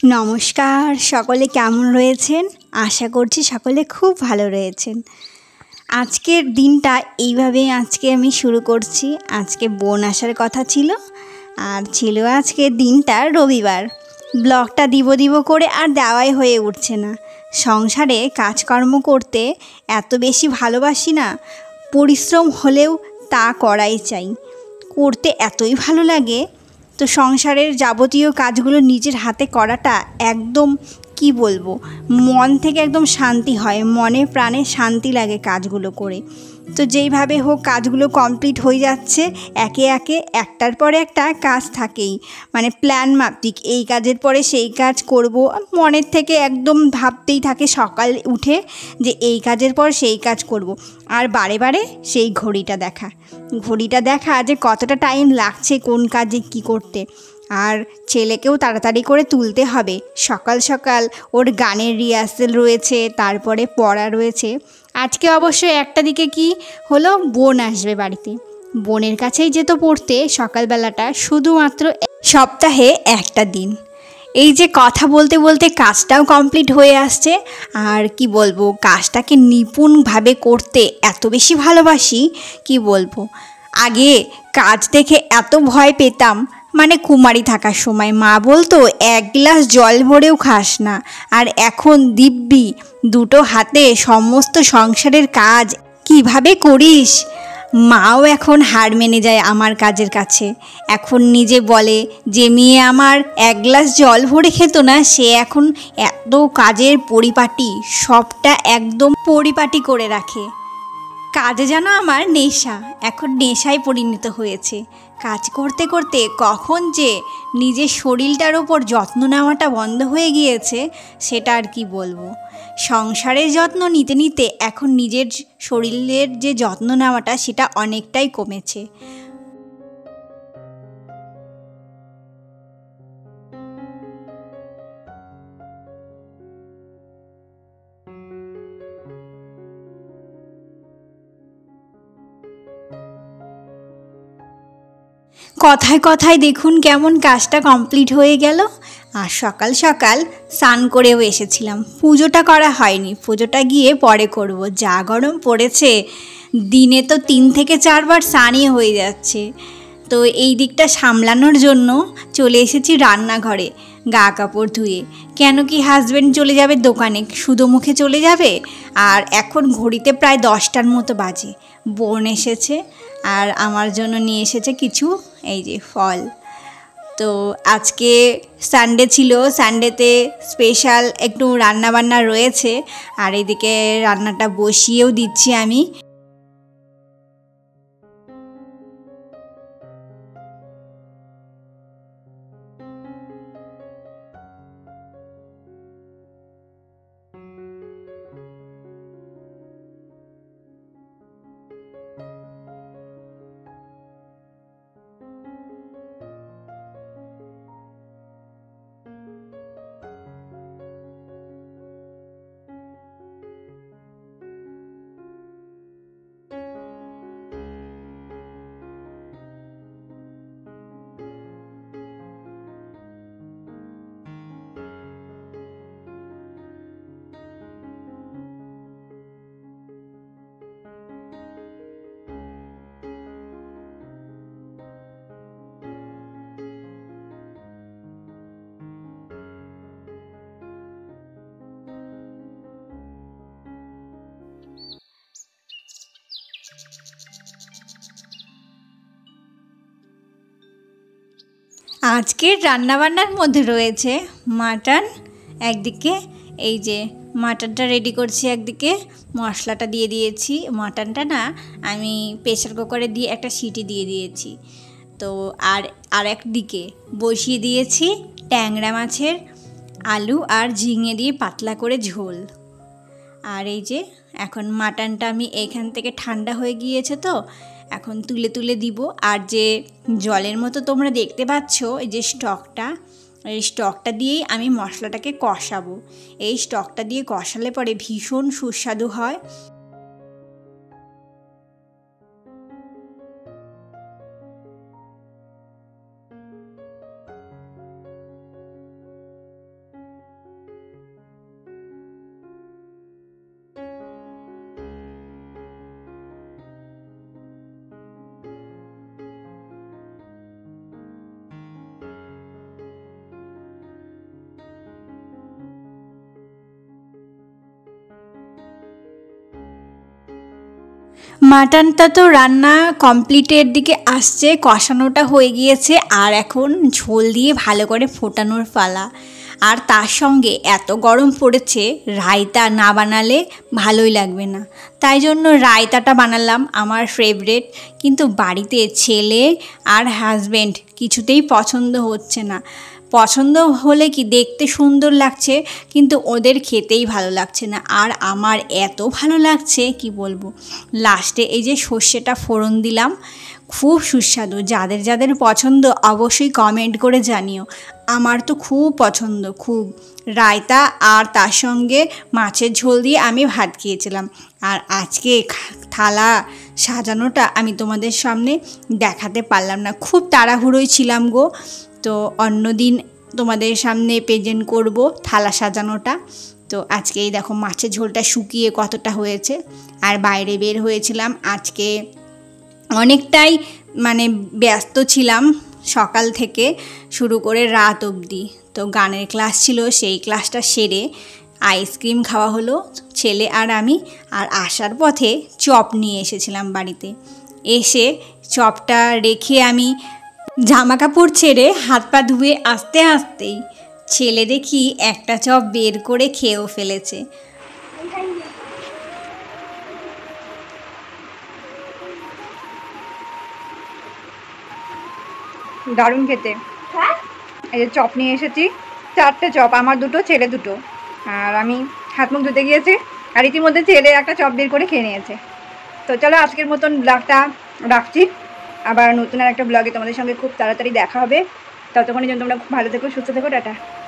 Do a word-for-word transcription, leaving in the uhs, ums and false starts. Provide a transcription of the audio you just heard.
নমস্কার, সকলে কেমন রয়েছেন? আশা করছি সকলে খুব ভালো রয়েছেন। আজকের দিনটা এইভাবেই আজকে আমি শুরু করছি। আজকে বোন আসার কথা ছিল, আর ছিল আজকে দিনটা রবিবার। ব্লগটা দিব দিব করে আর দেওয়াই হয়ে উঠছে না। সংসারে কাজকর্ম করতে এত বেশি ভালোবাসি না, পরিশ্রম হলেও তা করাই চাই। করতে এতই ভালো লাগে, তো সংসারের যাবতীয় কাজগুলো নিজের হাতে করাটা একদম কি বলবো, মন থেকে একদম শান্তি হয়, মনে প্রাণে শান্তি লাগে কাজগুলো করে। তো যেইভাবে হোক কাজগুলো কমপ্লিট হয়ে যাচ্ছে, একে একে একটার পরে একটা কাজ থাকেই, মানে প্ল্যান মাফিক এই কাজের পরে সেই কাজ করব, মনের থেকে একদম ভাবতেই থাকে সকাল উঠে যে এই কাজের পর সেই কাজ করব। আর বারে বারে সেই ঘড়িটা দেখা ঘড়িটা দেখা যে কতটা টাইম লাগছে কোন কাজে কি করতে। আর ছেলেকেও তাড়াতাড়ি করে তুলতে হবে, সকাল সকাল ওর গানের রিহার্সেল রয়েছে, তারপরে পড়া রয়েছে। আজকে অবশ্য একটা দিকে কি হলো, বোন আসবে বাড়িতে, বোনের কাছেই যেত পড়তে সকালবেলাটা, শুধুমাত্র সপ্তাহে একটা দিন। এই যে কথা বলতে বলতে কাজটাও কমপ্লিট হয়ে আসছে। আর কি বলবো, কাজটাকে নিপুণভাবে করতে এত বেশি ভালোবাসি কি বলবো। আগে কাজ দেখে এত ভয় পেতাম, মানে কুমারী থাকার সময় মা বলতো এক গ্লাস জল ভরেও খাস না, আর এখন দিব্যি দুটো হাতে সমস্ত সংসারের কাজ কিভাবে করিস। মাও এখন হার মেনে যায় আমার কাজের কাছে। এখন নিজে বলে যে মেয়ে আমার এক গ্লাস জল ভরে খেত না, সে এখন এত কাজের পরিপাটি, সবটা একদম পরিপাটি করে রাখে। কাজে যেন আমার নেশা, এখন নেশায় পরিণত হয়েছে। কাজ করতে করতে কখন যে নিজের শরীরটার ওপর যত্ন নেওয়াটা বন্ধ হয়ে গিয়েছে সেটা আর কি বলবো। সংসারের যত্ন নিতে নিতে এখন নিজের শরীরের যে যত্ন নেওয়াটা সেটা অনেকটাই কমেছে। কথায় কথায় দেখুন কেমন কাজটা কমপ্লিট হয়ে গেল। আর সকাল সকাল স্নান করেও এসেছিলাম, পুজোটা করা হয়নি, পুজোটা গিয়ে পরে করব। যা গরম পড়েছে, দিনে তো তিন থেকে চারবার স্নানই হয়ে যাচ্ছে। তো এই দিকটা সামলানোর জন্য চলে এসেছি রান্নাঘরে গা কাপড় ধুয়ে। কেন কি হাজব্যান্ড চলে যাবে দোকানে, শুধু মুখে চলে যাবে। আর এখন ঘড়িতে প্রায় দশটার মতো বাজে। বোন এসেছে আর আমার জন্য নিয়ে এসেছে কিছু এই যে ফল। তো আজকে সানডে ছিল, সানডেতে স্পেশাল একটু রান্নাবান্না রয়েছে। আর এদিকে রান্নাটা বসিয়েও দিচ্ছি আমি। আজকের রান্নাবান্নার মধ্যে রয়েছে মাটন একদিকে, এই যে মাটনটা রেডি করছি, একদিকে মশলাটা দিয়ে দিয়েছি। মাটনটা না আমি প্রেসার কুকারে দিয়ে একটা সিটি দিয়ে দিয়েছি। তো আর আর একদিকে বসিয়ে দিয়েছি ট্যাংরা মাছের আলু আর ঝিঙে দিয়ে পাতলা করে ঝোল। আর এই যে এখন মাটনটা আমি এখান থেকে ঠান্ডা হয়ে গিয়েছে, তো এখন তুলে তুলে দিব। আর যে জলের মতো তোমরা দেখতে পাচ্ছ এই যে স্টকটা, এই স্টকটা দিয়েই আমি মশলাটাকে কষাবো। এই স্টকটা দিয়ে কষালে পরে ভীষণ সুস্বাদু হয়। মাটনটা তো রান্না কমপ্লিটের দিকে আসছে, কষানোটা হয়ে গিয়েছে আর এখন ঝোল দিয়ে ভালো করে ফোটানোর পালা। আর তার সঙ্গে এত গরম পড়েছে, রায়তা না বানালে ভালোই লাগবে না, তাই জন্য রায়তাটা বানালাম, আমার ফেভারিট। কিন্তু বাড়িতে ছেলে আর হাজব্যান্ড কিছুতেই পছন্দ হচ্ছে না। পছন্দ হলে কি দেখতে সুন্দর লাগছে, কিন্তু ওদের খেতেই ভালো লাগছে না। আর আমার এত ভালো লাগছে কি বলবো। লাস্টে এই যে সর্ষেটা ফোড়ন দিলাম, খুব সুস্বাদু। যাদের যাদের পছন্দ অবশ্যই কমেন্ট করে জানিও। আমার তো খুব পছন্দ, খুব। রায়তা আর তার সঙ্গে মাছের ঝোল দিয়ে আমি ভাত খেয়েছিলাম। আর আজকে থালা সাজানোটা আমি তোমাদের সামনে দেখাতে পারলাম না, খুব তাড়াহুড়োই ছিলাম গো। তো অন্যদিন তোমাদের সামনে প্রেজেন্ট করব থালা সাজানোটা। তো আজকেই দেখো মাছের ঝোলটা শুকিয়ে কতটা হয়েছে। আর বাইরে বের হয়েছিলাম আজকে, অনেকটাই মানে ব্যস্ত ছিলাম সকাল থেকে শুরু করে রাত অবধি। তো গানের ক্লাস ছিল, সেই ক্লাসটা সেরে আইসক্রিম খাওয়া হলো ছেলে আর আমি। আর আসার পথে চপ নিয়ে এসেছিলাম বাড়িতে। এসে চপটা রেখে আমি জামা কাপড় ছেড়ে হাত পা ধুয়ে আসতে আসতেই ছেলে দেখি একটা চপ বের করে খেয়েও ফেলেছে। দারুণ খেতে। এই যে চপ নিয়ে এসেছি, চারটে চপ, আমার দুটো ছেলে দুটো। আর আমি হাত মুখ ধুতে গিয়েছি আর ইতিমধ্যে ছেলে একটা চপ বের করে খেয়ে নিয়েছে। তো চলো আজকের মতন ব্লগটা রাখছি, আবার নতুন আর একটা ব্লগে তোমাদের সঙ্গে খুব তাড়াতাড়ি দেখা হবে। ততক্ষণের জন্য তোমরা খুব ভালো থেকো, সুস্থ থেকো, টাটা।